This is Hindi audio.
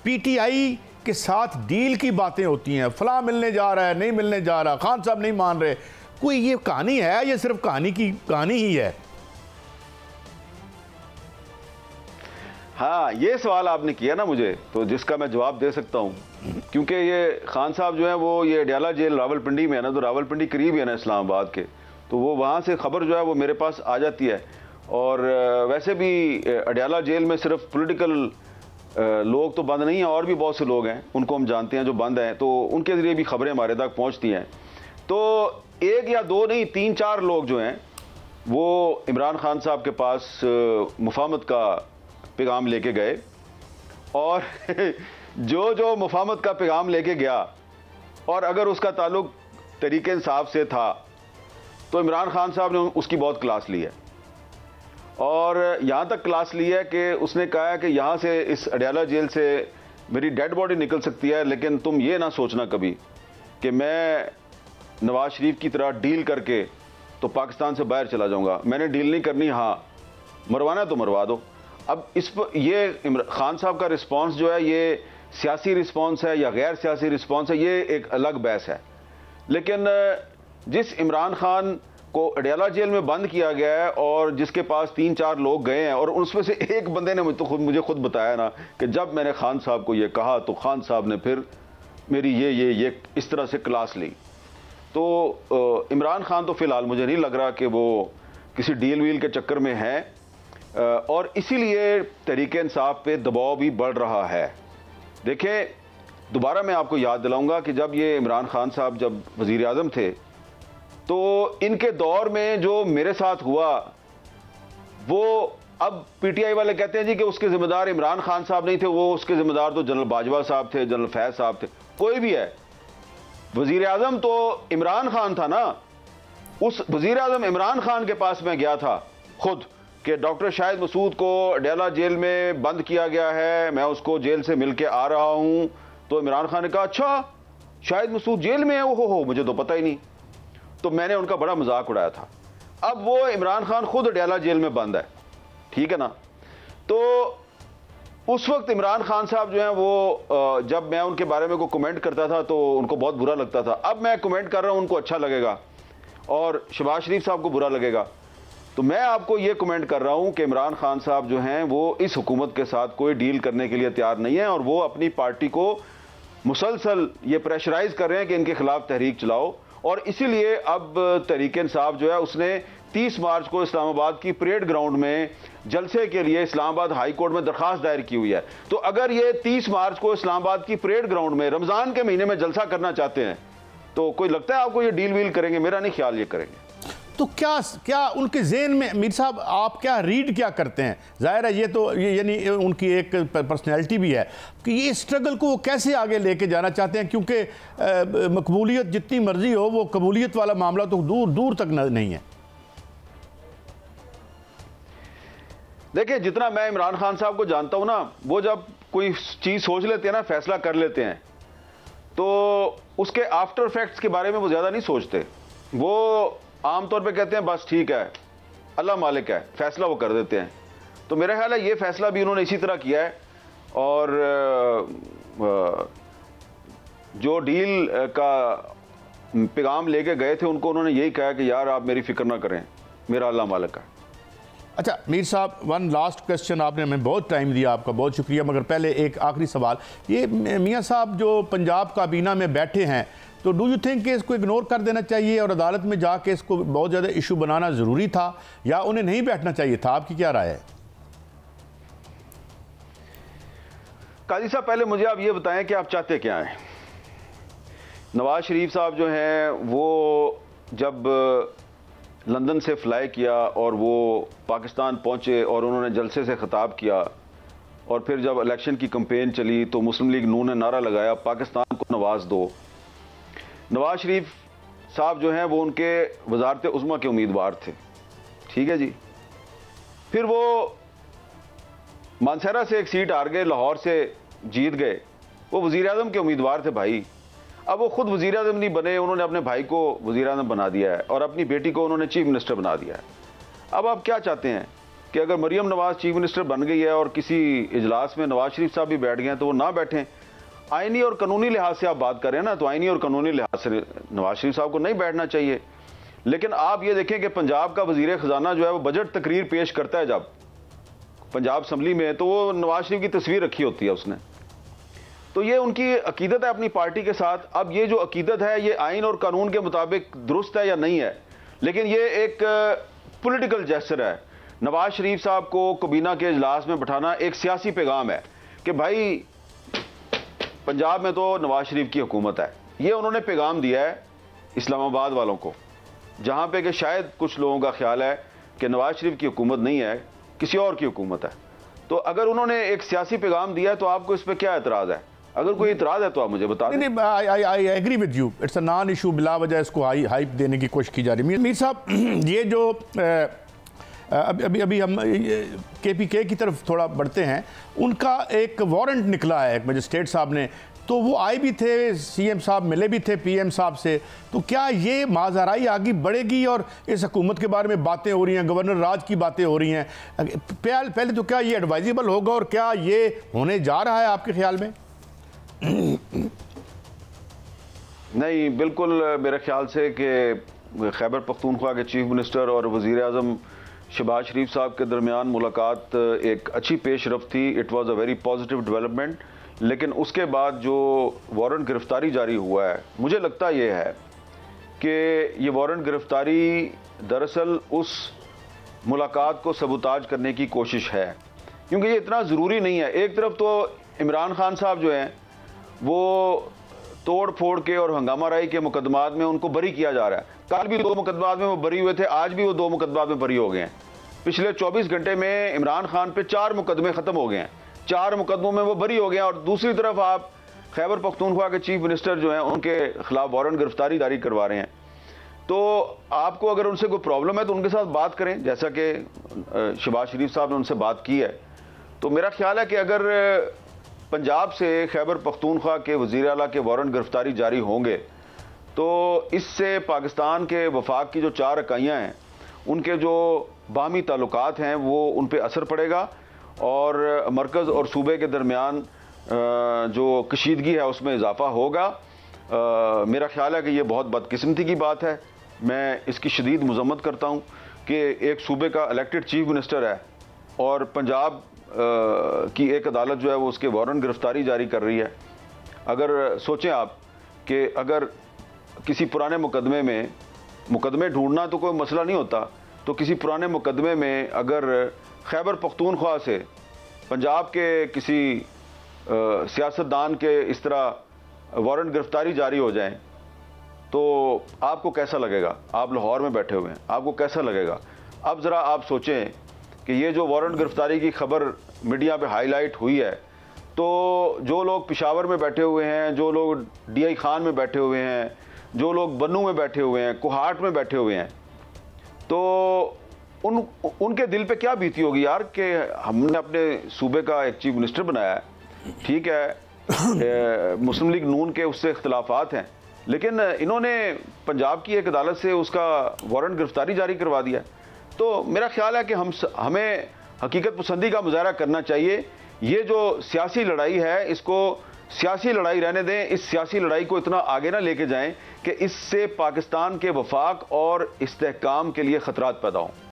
पीटीआई के साथ डील की बातें होती हैं, फलां मिलने जा रहा है, नहीं मिलने जा रहा, खान साहब नहीं मान रहे, कोई ये कहानी है या सिर्फ कहानी ही है? हाँ, ये सवाल आपने किया ना मुझे, तो जिसका मैं जवाब दे सकता हूँ, क्योंकि ये खान साहब जो है वो ये अडयाला जेल रावलपिंडी में है ना, तो रावलपिंडी करीब है ना इस्लामाबाद के, तो वो वहाँ से खबर जो है वो मेरे पास आ जाती है। और वैसे भी अडयाला जेल में सिर्फ पॉलिटिकल लोग तो बंद नहीं हैं, और भी बहुत से लोग हैं उनको हम जानते हैं जो बंद हैं, तो उनके ज़रिए भी खबरें हमारे तक पहुँचती हैं। तो एक या दो नहीं, 3-4 लोग जो हैं वो इमरान खान साहब के पास मुफाहमत का पैगाम लेके गए, और जो मुफाहमत का पैगाम लेके गया, और अगर उसका ताल्लुक तहरीक इंसाफ से था तो इमरान खान साहब ने उसकी बहुत क्लास ली है। और यहाँ तक क्लास ली है कि उसने कहा है कि यहाँ से इस अडयाला जेल से मेरी डेड बॉडी निकल सकती है, लेकिन तुम ये ना सोचना कभी कि मैं नवाज शरीफ की तरह डील करके तो पाकिस्तान से बाहर चला जाऊँगा। मैंने डील नहीं करनी, हाँ मरवाना तो मरवा दो। अब इस पर ये खान साहब का रिस्पांस जो है ये सियासी रिस्पांस है या गैर सियासी रिस्पांस है, ये एक अलग बहस है। लेकिन जिस इमरान खान को अडयाला जेल में बंद किया गया है और जिसके पास 3-4 लोग गए हैं, और उसमें से एक बंदे ने मुझे खुद बताया ना कि जब मैंने खान साहब को ये कहा तो खान साहब ने फिर मेरी ये इस तरह से क्लास ली। तो इमरान खान तो फ़िलहाल मुझे नहीं लग रहा कि वो किसी डील वील के चक्कर में है, और इसीलिए तहरीक इंसाफ पे दबाव भी बढ़ रहा है। देखें, दोबारा मैं आपको याद दिलाऊंगा कि जब ये इमरान खान साहब जब वज़ीर आज़म थे तो इनके दौर में जो मेरे साथ हुआ, वो अब पीटीआई वाले कहते हैं जी कि उसके ज़िम्मेदार इमरान खान साहब नहीं थे, वो उसके ज़िम्मेदार तो जनरल बाजवा साहब थे, जनरल फैज़ साहब थे, कोई भी है। वज़ीर आज़म तो इमरान खान था ना, उस वज़ीर आज़म इमरान खान के पास मैं गया था खुद कि डॉक्टर शाहिद मसूद को अडयाला जेल में बंद किया गया है, मैं उसको जेल से मिल के आ रहा हूँ। तो इमरान खान ने कहा अच्छा शाहिद मसूद जेल में है, हो मुझे तो पता ही नहीं। तो मैंने उनका बड़ा मजाक उड़ाया था। अब वो इमरान खान खुद अडयाला जेल में बंद है, ठीक है ना। तो उस वक्त इमरान खान साहब जो हैं वो जब मैं उनके बारे में कोई कमेंट करता था तो उनको बहुत बुरा लगता था। अब मैं कमेंट कर रहा हूँ, उनको अच्छा लगेगा और शहबाज शरीफ साहब को बुरा लगेगा। तो मैं आपको ये कमेंट कर रहा हूं कि इमरान खान साहब जो हैं वो इस हुकूमत के साथ कोई डील करने के लिए तैयार नहीं है, और वो अपनी पार्टी को मुसलसल ये प्रेशराइज कर रहे हैं कि इनके खिलाफ तहरीक चलाओ। और इसीलिए अब तहरीक इंसाफ जो है उसने 30 मार्च को इस्लामाबाद की परेड ग्राउंड में जलसे के लिए इस्लामाबाद हाई कोर्ट में दरखास्त दायर की हुई है। तो अगर ये 30 मार्च को इस्लामाबाद की परेड ग्राउंड में रमज़ान के महीने में जलसा करना चाहते हैं तो कोई लगता है आपको ये डील वील करेंगे? मेरा नहीं ख्याल ये करेंगे। तो क्या उनके ज़हन में, मीर साहब आप क्या रीड क्या करते हैं? ज़ाहिर है ये तो यानी उनकी एक पर्सनैलिटी भी है कि ये स्ट्रगल को वो कैसे आगे लेके जाना चाहते हैं, क्योंकि मकबूलियत जितनी मर्जी हो वो कबूलियत वाला मामला तो दूर दूर तक नहीं है। देखिए, जितना मैं इमरान खान साहब को जानता हूं ना, वो जब कोई चीज़ सोच लेते हैं ना, फैसला कर लेते हैं, तो उसके आफ्टर इफेक्ट्स के बारे में वो ज़्यादा नहीं सोचते। वो आमतौर पे कहते हैं बस ठीक है, अल्लाह मालिक है, फैसला वो कर देते हैं। तो मेरा ख्याल है ये फैसला भी उन्होंने इसी तरह किया है। और जो डील का पैगाम लेके गए थे उनको उन्होंने यही कहा कि यार आप मेरी फिक्र ना करें, मेरा अल्लाह मालिक है। अच्छा मीर साहब, वन लास्ट क्वेश्चन, आपने हमें बहुत टाइम दिया, आपका बहुत शुक्रिया, मगर पहले एक आखिरी सवाल। ये मियाँ साहब जो पंजाब काबीना में बैठे हैं, तो डू यू थिंक कि इसको इग्नोर कर देना चाहिए और अदालत में जाके इसको बहुत ज़्यादा इशू बनाना ज़रूरी था, या उन्हें नहीं बैठना चाहिए था? आपकी क्या राय है? काजी साहब, पहले मुझे आप ये बताएं कि आप चाहते क्या हैं। नवाज शरीफ साहब जो हैं वो जब लंदन से फ्लाई किया और वो पाकिस्तान पहुंचे और उन्होंने जलसे से खिताब किया, और फिर जब इलेक्शन की कैंपेन चली तो मुस्लिम लीग नून ने नारा लगाया पाकिस्तान को नवाज दो। नवाज शरीफ साहब जो हैं वो उनके वजारत उज़्मा के उम्मीदवार थे, ठीक है जी। फिर वो मानसरा से एक सीट हार गए, लाहौर से जीत गए, वो वज़ीर आज़म के उम्मीदवार थे भाई। अब वो खुद वज़ीर आज़म नहीं बने, उन्होंने अपने भाई को वज़ीर आज़म बना दिया है और अपनी बेटी को उन्होंने चीफ मिनिस्टर बना दिया है। अब आप क्या चाहते हैं कि अगर मरियम नवाज चीफ मिनिस्टर बन गई है और किसी इजलास में नवाज शरीफ साहब भी बैठ गए हैं तो वो ना बैठें। आईनी और कानूनी लिहाज से आप बात कर रहे हैं ना, तो आईनी और कानूनी लिहाज से नवाज शरीफ साहब को नहीं बैठना चाहिए। लेकिन आप ये देखें कि पंजाब का वजीर खजाना जो है वो बजट तकरीर पेश करता है जब पंजाब असम्बली में, तो वो नवाज शरीफ की तस्वीर रखी होती है उसने। तो ये उनकी अकीदत है अपनी पार्टी के साथ। अब ये जो अकीदत है ये आइन और कानून के मुताबिक दुरुस्त है या नहीं है, लेकिन ये एक पॉलिटिकल जेस्चर है। नवाज शरीफ साहब को काबीना के इजलास में बैठाना एक सियासी पैगाम है कि भाई पंजाब में तो नवाज शरीफ की हुकूमत है। ये उन्होंने पैगाम दिया है इस्लामाबाद वालों को, जहाँ पे कि शायद कुछ लोगों का ख्याल है कि नवाज शरीफ की हुकूमत नहीं है, किसी और की हुकूमत है। तो अगर उन्होंने एक सियासी पैगाम दिया है तो आपको इस पर क्या एतराज़ है? अगर कोई इतराज़ है तो आप मुझे बता दें। I agree with you, it's a non issue. बिला वजह इसको हाइप देने की कोशिश की जा रही है। मीर साहब, ये जो अभी हम KPK की तरफ थोड़ा बढ़ते हैं, उनका एक वारंट निकला है मजिस्ट्रेट साहब ने, तो वो आए भी थे, CM साहब मिले भी थे PM साहब से। तो क्या ये माजराई आगे बढ़ेगी और इस हुकूमत के बारे में बातें हो रही हैं, गवर्नर राज की बातें हो रही हैं, पहले तो क्या ये एडवाइजेबल होगा और क्या ये होने जा रहा है आपके ख्याल में? नहीं, बिल्कुल मेरे ख्याल से कि खैबर पख्तूनख्वा के चीफ मिनिस्टर और वज़ीर आज़म शहबाज शरीफ साहब के दरमियान मुलाकात एक अच्छी पेशरफ थी। It was a very positive development. लेकिन उसके बाद जो वारंट गिरफ्तारी जारी हुआ है, मुझे लगता ये है कि ये वारंट गिरफ्तारी दरअसल उस मुलाकात को सबूताज करने की कोशिश है, क्योंकि ये इतना ज़रूरी नहीं है। एक तरफ तो इमरान खान साहब जो हैं वो तोड़ फोड़ के और हंगामा राई के मुकदमात में उनको बरी किया जा रहा है। कल भी 2 मुकदमात में वो बरी हुए थे, आज भी वो 2 मुकदमात में बरी हो गए हैं। पिछले 24 घंटे में इमरान खान पे 4 मुकदमे ख़त्म हो गए हैं, 4 मुकदमों में वो बरी हो गए हैं। और दूसरी तरफ आप खैबर पख्तूनख्वा के चीफ मिनिस्टर जो हैं उनके खिलाफ वारंट गिरफ्तारी जारी करवा रहे हैं। तो आपको अगर उनसे कोई प्रॉब्लम है तो उनके साथ बात करें, जैसा कि शहबाज शरीफ साहब ने उनसे बात की है। तो मेरा ख्याल है कि अगर पंजाब से खैबर पख्तूनख्वा के वज़ीर आला के वारंट गिरफ्तारी जारी होंगे तो इससे पाकिस्तान के वफाक की जो 4 इकाइयाँ हैं उनके जो बाहमी ताल्लुकात हैं वो उन पर असर पड़ेगा और मरकज़ और सूबे के दरमियान जो कशीदगी है उसमें इजाफा होगा। मेरा ख्याल है कि ये बहुत बदकिस्मती की बात है। मैं इसकी शदीद मज़म्मत करता हूँ कि एक सूबे का इलेक्टेड चीफ मिनिस्टर है और पंजाब की एक अदालत जो है वो उसके वारंट गिरफ्तारी जारी कर रही है। अगर सोचें आप कि अगर किसी पुराने मुकदमे ढूंढना तो कोई मसला नहीं होता, तो किसी पुराने मुकदमे में अगर खैबर पख्तूनख्वा से पंजाब के किसी सियासतदान के इस तरह वारंट गिरफ्तारी जारी हो जाए तो आपको कैसा लगेगा? आप लाहौर में बैठे हुए हैं, आपको कैसा लगेगा? अब ज़रा आप सोचें कि ये जो वारंट गिरफ्तारी की खबर मीडिया पे हाईलाइट हुई है, तो जो लोग पेशावर में बैठे हुए हैं, जो लोग DI खान में बैठे हुए हैं, जो लोग बन्नू में बैठे हुए हैं, कोहाट में बैठे हुए हैं, तो उनके दिल पे क्या बीती होगी यार कि हमने अपने सूबे का एक चीफ मिनिस्टर बनाया है। ठीक है, मुस्लिम लीग नून के उससे इख्तलाफात हैं, लेकिन इन्होंने पंजाब की एक अदालत से उसका वारंट गिरफ्तारी जारी करवा दिया। तो मेरा ख्याल है कि हमें हकीकत पसंदी का मुजाहरा करना चाहिए। ये जो सियासी लड़ाई है इसको सियासी लड़ाई रहने दें। इस सियासी लड़ाई को इतना आगे ना लेके जाएं कि इससे पाकिस्तान के वफाक और इस्तेहकाम के लिए खतरात पैदा हों।